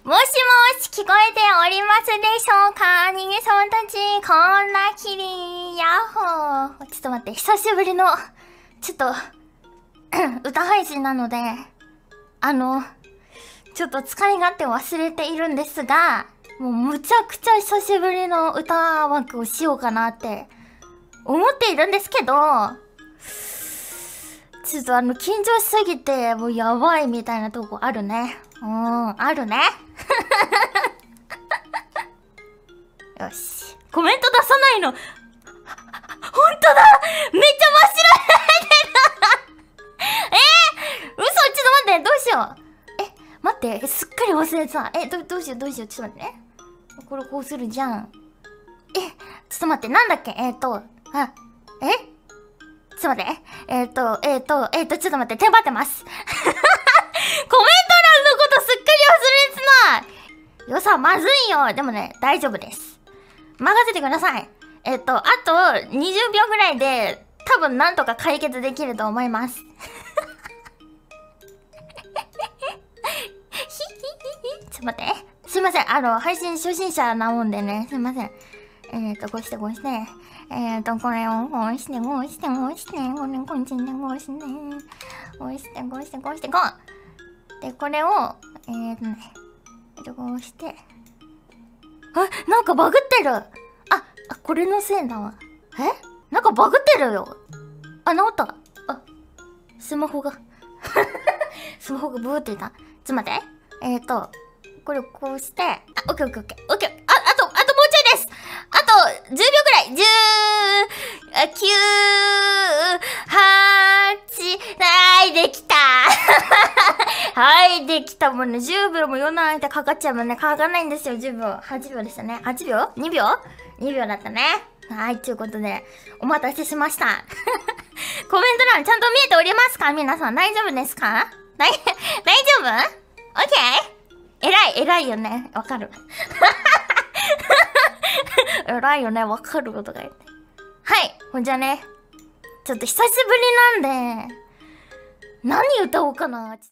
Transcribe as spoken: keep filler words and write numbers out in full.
もしもし、聞こえておりますでしょうか？人間様たち、こんなきり、ヤッホー。ちょっと待って、久しぶりの、ちょっと、歌配信なので、あの、ちょっと疲れがあって忘れているんですが、もうむちゃくちゃ久しぶりの歌枠をしようかなって思っているんですけど、ちょっとあの、緊張しすぎて、もうやばいみたいなとこあるね。うん、あるね。よし。コメント出さないの。ほんとだ！めっちゃ真っ白になってるえー、嘘、ちょっと待って、どうしよう。え、待って、すっかり忘れてた。え、ど、どうしよう、どうしよう、ちょっと待ってね。これこうするじゃん。え、ちょっと待って、なんだっけ、えーと、あ、えちょっと待って。えっ、ー、と、えっ、ー、と、えっ、ー、と、ちょっと待って、テンパってます。コメント欄のことすっかり忘れてた。よさ、まずいよ。でもね、大丈夫です。任せてください。えっ、と、あとにじゅうびょうぐらいで、多分なんとか解決できると思います。ちょっと待って。すいません。あの、配信初心者なもんでね。すいません。えっ、ー、と、こうしてこうして。えっ、ー、と、これをこうして、こうして、こうして、これ、こうして、こうして、こうして、こうして、こうして、こう。で、これを、えーとね、こうして。あ、なんかバグってる。あ、あ、これのせいだわ。え？なんかバグってるよ。あ、治った。あ、スマホが。スマホがブーっていた。ちょっと待って。えっ、ー、と、これをこうして、あ、オッケーオッケーオッケー。オッケー。あ、あと、あともうちょいです。あと、じゅうびょうぐらい。じゅう、きゅう、はち、はい、できた。はい、できた。もんね、じゅうびょうもよんの間かかっちゃうもんね。かかんないんですよ、じゅうびょう。はちびょうでしたね。はちびょう ?に 秒 ?に 秒だったね。はい、ということで、お待たせしました。コメント欄ちゃんと見えておりますか？皆さん、大丈夫ですか？大、大丈夫？ OK？ 偉い、偉いよね。わかる。偉いよね。わかることが言って。はい。ほんじゃね。ちょっと久しぶりなんで、何歌おうかな。